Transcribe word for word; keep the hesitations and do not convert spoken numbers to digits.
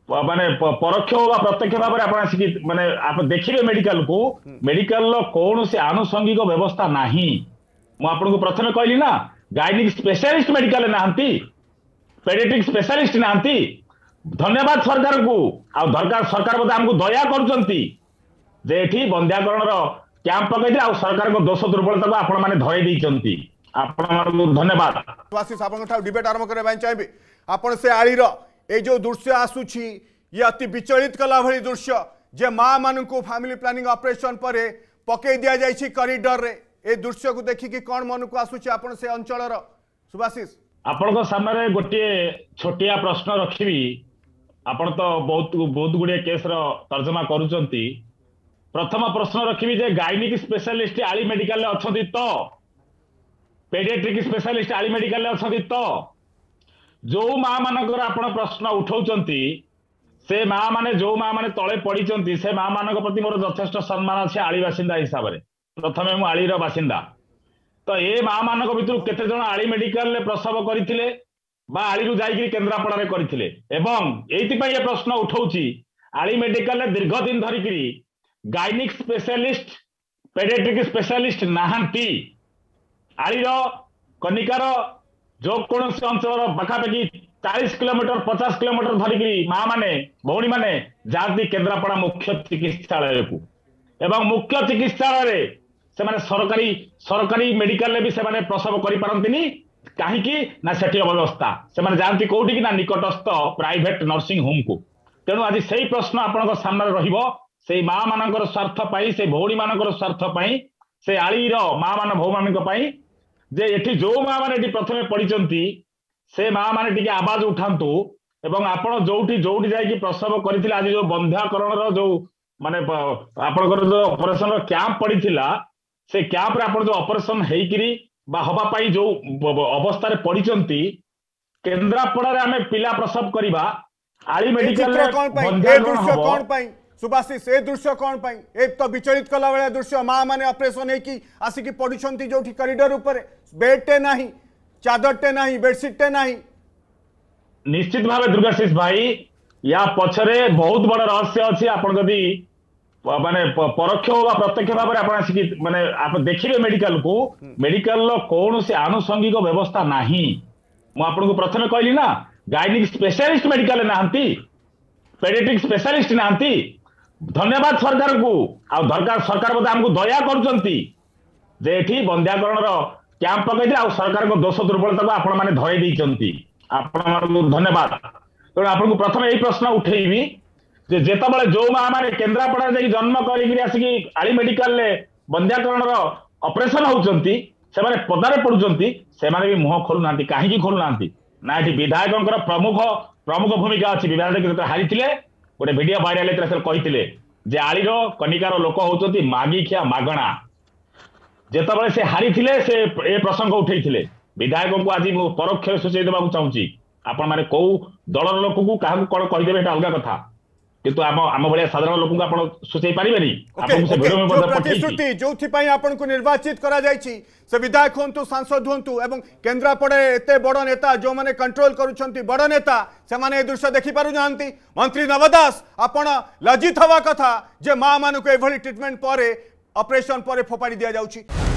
माने परोक्ष हो प्रत्यक्ष भाव में आप माने आप देखिए मेडिकल को मेडिकल कौन से आनुषंगिक व्यवस्था नाही मुझे प्रथम कहली ना गाइनिक स्पेशलिस्ट मेडिकल नहांती पेडियाट्रिक स्पेशलिस्ट नहांती धन्यवाद सरकार को आ दरकार सरकार बोधे आमको दया करुचंती जे एठी बंध्याकरण कैंप पकई आ सरकार को दोष दुर्बलता को आपण माने धरई दैचंती आपण धन्यवाद सुभाषिष आपन डिबेट आरंभ करबा चाहिए आपण से आलीर ए जो दृश्य आसुची ये अति विचलित कला भली दृश्य जे माँ मान को फैमिली प्लानिंग ऑपरेशन पर पकई दिया जाइछि कॉरिडोर रे ए दृश्य को देखिकी कौन मन को आसुची आपण से अंचलर सुभाषिष आपण सामने गोटे छोटिया प्रश्न रखी आपण तो बहुत बहुत गुड़े केस तर्जमा करुचंती प्रथम प्रश्न रखी जे गाइनिक स्पेशलिस्ट आली मेडिकल अच्छी तो पेडियाट्रिक स्पेशलिस्ट आली मेडिकल अच्छी तो जो माँ मानकर आपण प्रश्न उठाउचंती से माँ माने जो माँ माने तले पड़ी से माँ मान प्रति मोर यथेष्ट सम्मान अच्छे आली बासिंदा हिसाब से प्रथम मु आलीर बासिंदा तो ये माँ मान भर केते जन आली मेडिकल प्रसव करते आली जाकि केन्द्रापड़ा करते ये प्रश्न उठाऊची आली मेडिकल दीर्घ दिन धरिकी गाइनिक स्पेशलिस्ट पेडियाट्रिक स्पेशलिस्ट नहांती आलीर कनिकार जो कौन से अंचल पाखापाखि चालीस किलोमीटर पचास किलोमीटर धरिकी माँ मैंने भौणी मैंने जाती केन्द्रापड़ा मुख्य चिकित्सालय को एवं मुख्य चिकित्सालय से माने सरकारी सरकारी मेडिकल भी से माने प्रसव करि पारंतिनी काहेकि ना सेठी अव्यवस्था से माने जानती कोठी कि ना निकटस्थ प्राइवेट नर्सिंग होम को तेणु आज सही प्रश्न आपन सामने रहिबो से माँ मानकर स्वार्थ पाई से भौणी मानकर स्वार्थ पाई से आलीर माँ मान भौ मानक पाई जे एठी जो माँ माने एठी प्रथमे पड़िचंती से माँ माने टिके आवाज उठांतु एवं आपण जोठी जोठी जाई प्रसव करथिला आज जो बंध्याकरण रो जो माने आपनकर जो ऑपरेशन रो कैंप पड़िथिला से कैंप रे आपण जो ऑपरेशन हेइकिरी बा हबा पाई जो अवस्था रे पड़िचंती केन्द्रापड़ा रे हमें पिला प्रसव करिबा आली मेडिकल रे दृश्य कोन पाई सुभाषिष ए दृश्य कौन पाई एक तो विचलित कला वाला दृश्य माँ माने ऑपरेशन होकी आसिकी पड़ुछंती जोठी कॉरिडोर ऊपर बेडटे नाही चादरटे नाही बेडशीटटे नाही निश्चित भाव दुर्गाशीष भाई या पछरे बहुत बड़ रहस्य अछि आपण जदी माने परोक्ष हो प्रत्यक्ष भाव में आप माने आप देखिए मेडिकल को मेडिकल कौन से आनुषंगिक व्यवस्था नाही मु आपको प्रथम कहली ना गाइनिक स्पेशलिस्ट मेडिकल नहांती पेडियाट्रिक स्पेशलिस्ट नहांती धन्यवाद सरकार को आ दरकार सरकार बोधे आमको दया करुचंती जे एठी बंध्याकरण कैंप पकई आ सरकार को दोष दुर्बलता को आपण माने धरई दैचंती आपण धन्यवाद तेणु आपको प्रथम यही प्रश्न उठेबी जे जेतबेले जो माँ माने केन्द्रापड़ा जाई जन्म करिकरी आसिकी आली मेडिकल रे बंध्याकरण ऑपरेशन होउचंती से माने पदारे पडुचंती से माने भी मुह खोलु नांती काहे की खोलु नांती ना एठी विधायकंकर प्रमुख प्रमुख भूमिका अछि विधायक हारिथिले गोटे वीडियो वायरल होता कहते जे आलीर कनिकार लोक होती मागी खिया मागणा जितेबाला से हारी से ए प्रसंग उठे विधायक को आज मुझे परोक्ष सूचई देवा चाहूँगी आपण मैंने कौ दलर लोक को क्या कौन कहीदेवे अलग कथा किंतु आम आम भाया साधारण लोक आप सूचई पारे प्रतिश्रुति जो आपन को निर्वाचित करा जायछि से विधायक हूँ सांसद हूँ एवं केन्द्रापड़ा एत बड़ नेता जो मैंने कंट्रोल करुछंती बड़ नेता से माने दृश्य देखि पारु नांती मंत्री नव दास आपण लज्जित हवा कथा जे माँ मान को एभली ट्रीटमेंट पर ऑपरेशन पर फोपाड़ी दिया जाउछि।